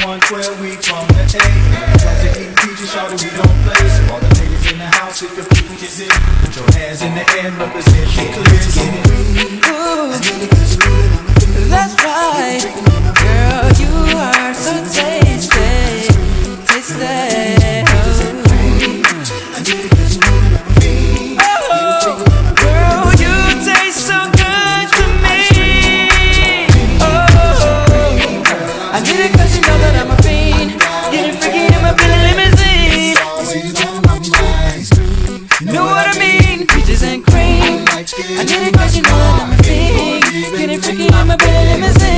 112, we from the A. Cause they eat peaches, shawty, we don't play. So all the ladies in the house, if your peaches in, put your hands in the air and represent the clear. That's right, girl, you are so tasty, tasty. Oh, girl, you taste so good to me. Oh, I need it 'cause you know that I'm a fiend. Getting freaky in my Billy limousine. You know what I mean? Peaches and cream. I need it 'cause you know that I'm a fiend. Getting freaky in my Billy limousine.